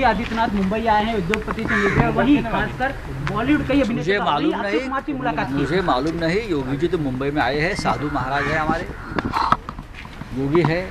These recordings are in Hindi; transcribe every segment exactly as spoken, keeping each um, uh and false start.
योगी आदित्यनाथ मुंबई आए हैं, उद्योगपति से मिल रहे हैं, वहीं खासकर बॉलीवुड कई अभिनेता मुझे मालूम नहीं मुलाकात मुझे मालूम नहीं योगी जी तो मुंबई में आए हैं, साधु महाराज है हमारे। योगी है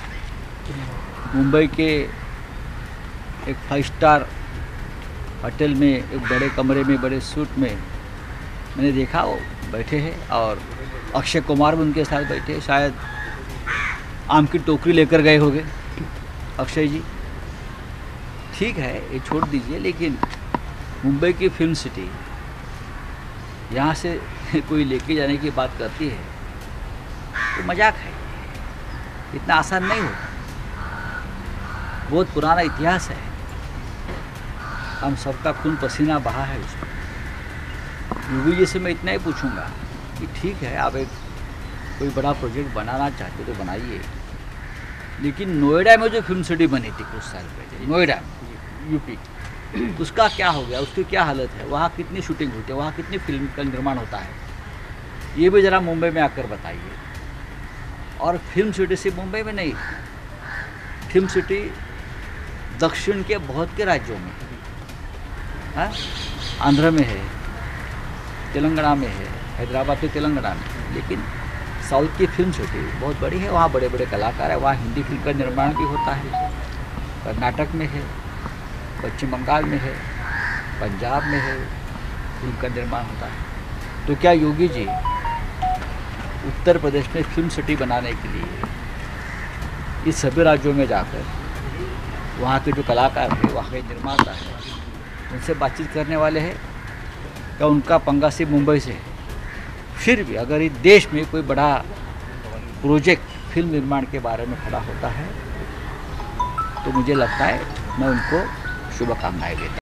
मुंबई के एक फाइव स्टार होटल में, एक बड़े कमरे में, बड़े सूट में मैंने देखा वो बैठे हैं, और अक्षय कुमार भी उनके साथ बैठे हैं। शायद आम की टोकरी लेकर गए होंगे अक्षय जी। ठीक है, ये छोड़ दीजिए, लेकिन मुंबई की फिल्म सिटी यहाँ से कोई लेके जाने की बात करती है तो मजाक है, इतना आसान नहीं होता। बहुत पुराना इतिहास है, हम सबका खून पसीना बहा है उसमें। योगी जी से मैं इतना ही पूछूंगा कि ठीक है, आप एक कोई बड़ा प्रोजेक्ट बनाना चाहते तो बनाइए, लेकिन नोएडा में जो फिल्म सिटी बनी थी कुछ साल पहले, नोएडा यूपी, उसका क्या हो गया, उसकी क्या हालत है, वहाँ कितनी शूटिंग होती है, वहाँ कितनी फिल्म का निर्माण होता है, ये भी ज़रा मुंबई में आकर बताइए। और फिल्म सिटी सिर्फ मुंबई में नहीं, फिल्म सिटी दक्षिण के बहुत के राज्यों में है, आंध्र में है, तेलंगाना में है, हैदराबाद तो तेलंगाना में, लेकिन साउथ की फिल्म सिटी बहुत बड़ी है, वहाँ बड़े बड़े कलाकार हैं, वहाँ हिंदी फिल्म का निर्माण भी होता है, कर्नाटक में है, पश्चिम बंगाल में है, पंजाब में है, फिल्म का निर्माण होता है। तो क्या योगी जी उत्तर प्रदेश में फिल्म सिटी बनाने के लिए इस सभी राज्यों में जाकर वहाँ के जो कलाकार हैं, वहाँ के निर्माता हैं, उनसे बातचीत करने वाले हैं, क्या उनका पंगा सिर्फ मुंबई से है? फिर भी अगर इस देश में कोई बड़ा प्रोजेक्ट फिल्म निर्माण के बारे में खड़ा होता है तो मुझे लगता है मैं उनको शुभकामनाएं देता हूं।